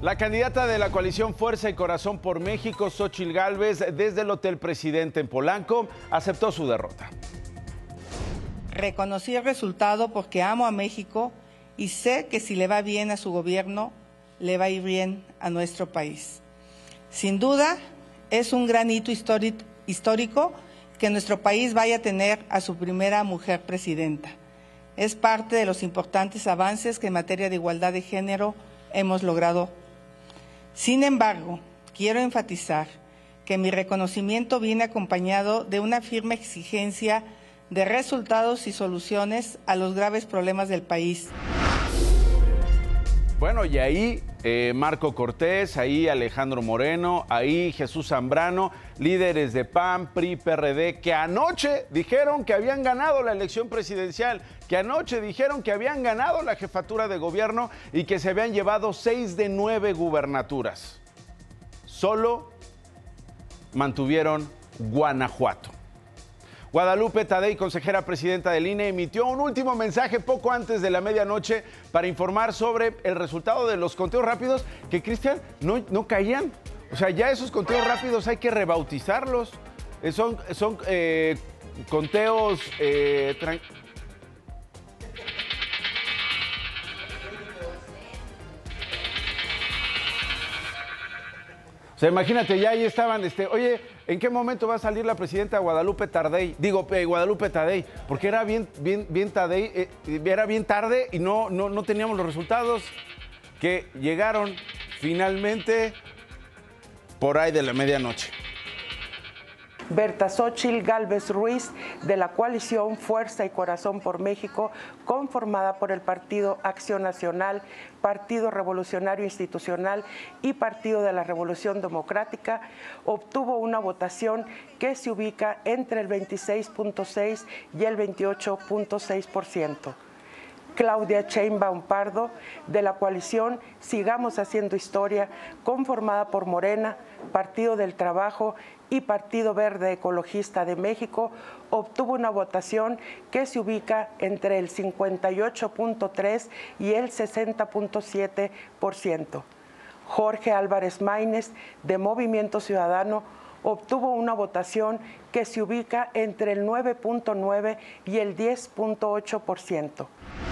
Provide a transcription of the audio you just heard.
La candidata de la coalición Fuerza y Corazón por México, Xóchitl Gálvez, desde el Hotel Presidente en Polanco, aceptó su derrota. Reconocí el resultado porque amo a México y sé que si le va bien a su gobierno, le va a ir bien a nuestro país. Sin duda, es un gran hito histórico que nuestro país vaya a tener a su primera mujer presidenta. Es parte de los importantes avances que en materia de igualdad de género hemos logrado. Sin embargo, quiero enfatizar que mi reconocimiento viene acompañado de una firme exigencia de resultados y soluciones a los graves problemas del país. Bueno, y ahí Marco Cortés, ahí Alejandro Moreno, ahí Jesús Zambrano, líderes de PAN, PRI, PRD, que anoche dijeron que habían ganado la elección presidencial, que anoche dijeron que habían ganado la jefatura de gobierno y que se habían llevado 6 de 9 gubernaturas. Solo mantuvieron Guanajuato. Guadalupe Tadei, consejera presidenta del INE, emitió un último mensaje poco antes de la medianoche para informar sobre el resultado de los conteos rápidos que, Cristian, no caían. O sea, ya esos conteos rápidos hay que rebautizarlos. Son conteos... O sea, imagínate, ya ahí estaban, oye, ¿en qué momento va a salir la presidenta Guadalupe Tadei? Guadalupe Tadei, porque era bien Tadei, era bien tarde y no teníamos los resultados que llegaron finalmente por ahí de la medianoche. Berta Xóchitl Gálvez Ruiz, de la coalición Fuerza y Corazón por México, conformada por el Partido Acción Nacional, Partido Revolucionario Institucional y Partido de la Revolución Democrática, obtuvo una votación que se ubica entre el 26.6 y el 28.6%. Claudia Sheinbaum Pardo, de la coalición Sigamos Haciendo Historia, conformada por Morena, Partido del Trabajo y Partido Verde Ecologista de México, obtuvo una votación que se ubica entre el 58.3 y el 60.7%. Jorge Álvarez Maínez, de Movimiento Ciudadano, obtuvo una votación que se ubica entre el 9.9 y el 10.8%.